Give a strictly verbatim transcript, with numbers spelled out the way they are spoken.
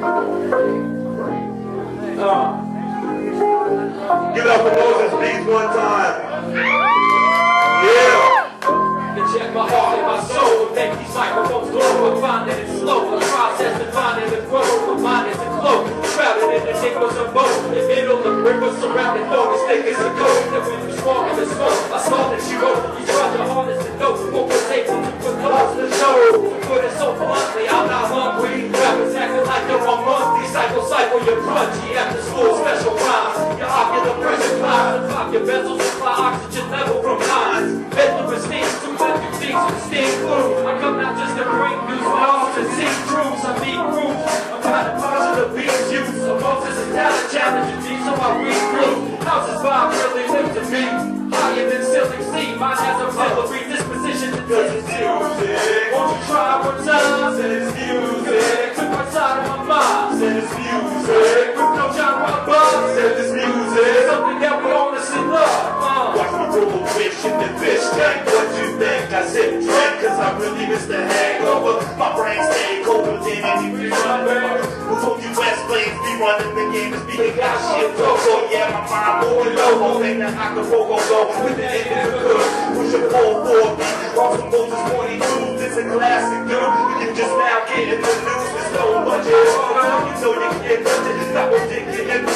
Uh, give it up for Moses Beats one time. Yeah. You check my heart and my soul and make these microphones glow. I find that it's slow. The process to find it and grow. My mind is a glow. Shrouded in the nickels of both. In the middle of rivers surrounded, though it's thick as a ghost. That when you swung in the smoke, I saw that you wrote. You tried your hardest to know what was able to put close to the show. To put it so bluntly, I'm not hungry. Rappers acting like they're on monthly. Cycle, cycle, you're grungy. After school, special rhymes. Your ocular pressure climbs. Pop your bezels, supply oxygen level from lines. Mental esteem, too much you things with steam glue. I come out just to bring news, but also to see crews. I meet crews. I'm kind of positive beats you. So Moses is talent challenging me, so I read through. Houses vibe really live to me. Higher than ceiling sea. Mine has a artillery disposition to do It's music. Won't you try one time? Said it's music. Took my side of my mind. Said it's music. With no genre buzz. Said it's music. Something that we honestly love. Uh. Watch me roll a fish in the fish tank. What you think? I sip drink cause I really miss the hangover. My brain stay colder than any rerun. Who told you West Plains be running the game? It's because got shit go. So yeah, my mind moving low. Won't think that I can roll go go with the end of the good. Push a pull for me. On some Moses twenty-two. This a classic dude. You just now get in the news. There's no budget. You know you can get budget. Stop addicted and